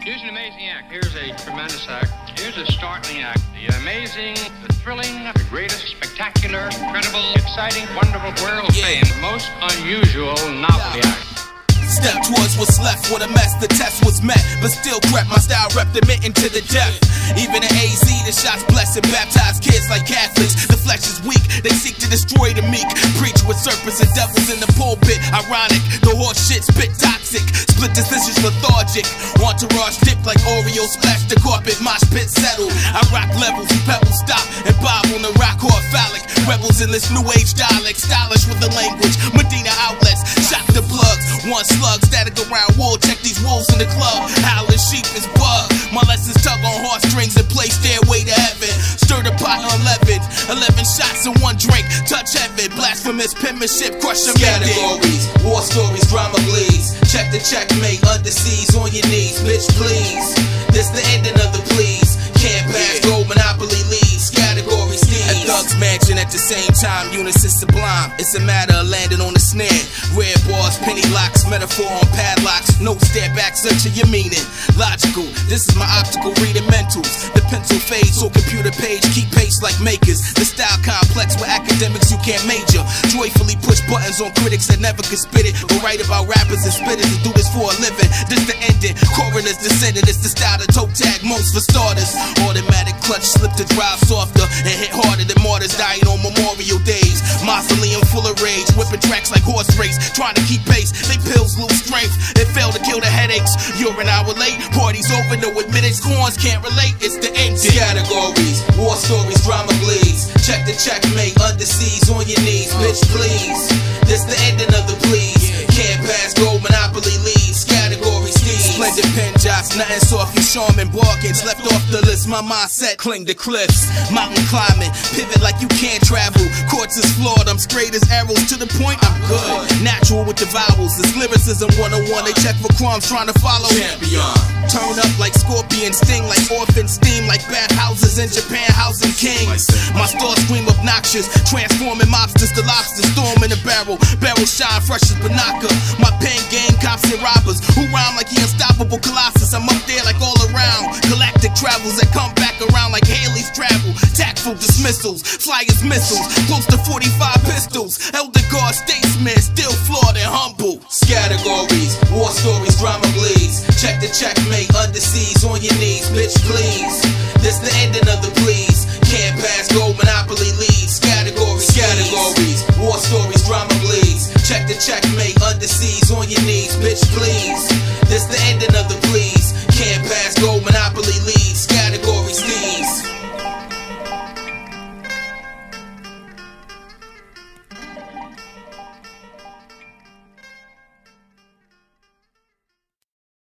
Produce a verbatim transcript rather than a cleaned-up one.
Here's an amazing act. Here's a tremendous act. Here's a startling act. The amazing, the thrilling, the greatest, spectacular, incredible, exciting, wonderful, world yeah. famed, most unusual novelty yeah. act. Step towards what's left with a mess, the test was met, but still crept my style rep admitting to the death. Even in A Z, the shots blessed and baptized kids like Catholics. The flesh is weak, they seek to destroy the meek. Preach with serpents and devils in the pulpit. Ironic, the horse shit spit toxic. Split decisions lethargic. Entourage dip like Oreo, splash the carpet, mosh pit settle. I rock levels, pebbles stop and bob on the rock hard phallic. Rebels in this new age dialect, stylish with the language. Medina outlets, shock the plugs. One slug, static around wool. Check these wolves in the club. Howling sheep is bug. My lessons tug on heartstrings and play stairway to heaven. Stir the pot unleavened. Eleven shots in one drink. Touch heaven. Blasphemous penmanship. Crush them. Scattergories, war stories, drama bleeds. Check the checkmate. Under siege on your knees. Bitch, please. This the ending of the please. Can't pass go. Monopoly leads. Scattergories steeds. At Thug's mansion at the same time. Unison sublime. It's a matter of landing on the snare. Red bars, penny locks. Metaphor on padlocks. No stare back. Searching your meaning. Logical. This is my optical reading mentals. The pencil fades or computer page. Keep pace like makers. The style complex with academics you can't major. Joyfully push buttons on critics that never could spit it. But write about rappers and spitters and do this for a living. This the ending. Coroners descended. It's the style to toe tag most for starters. Automatic clutch slip to drive softer and hit harder than martyrs dying on Memorial Days. Mausoleum full of rage. Whipping tracks like horse race. Trying to keep pace. They pills lose strength. It fail to kill the headaches. You're an hour late. Party's over. No admitted corns can't relate. It's the ending. Categories, war stories, drama bleeds. Check the checkmate. Under siege on your knees. Bitch, please. This the ending of the please. Can't pass go. Monopoly leads. Categories steeds. Splendid pen jobs. Nothing soft. You Shaman bargains. Left off the list. My mindset cling to cliffs. Mountain climbing. Pivot like you can't travel. Courts is flawed. I'm straight as arrows. To the point, I'm good. Natural with the vowels. This lyricism one oh one. They check for crumbs trying to follow. Champion. Turn up like scorpion. Sting like orphan. Steam like bathhouses in Japan. Housing kings. My store scream obnoxious. Transforming mobsters to lobsters. Storm in a barrel. Barrel shine fresh as Banaka. My pen game cops and robbers who rhyme like the unstoppable colossus. I'm up there like all around. Galactic travels that come back around like Haley's travel. Tactful dismissals. Flyers missiles. Close to forty-five pistols. Elder guard statesmen. Still flawed and humble. Scattergories. War stories. Drama bleeds. Check the checkmate. Under siege on your knees. Bitch, please. This the ending of the please. Can't pass go. Monopoly leads. Scattergories. Scattergories. War stories. Drama bleeds. Check the checkmate. Under siege on your knees. Bitch, please. This the ending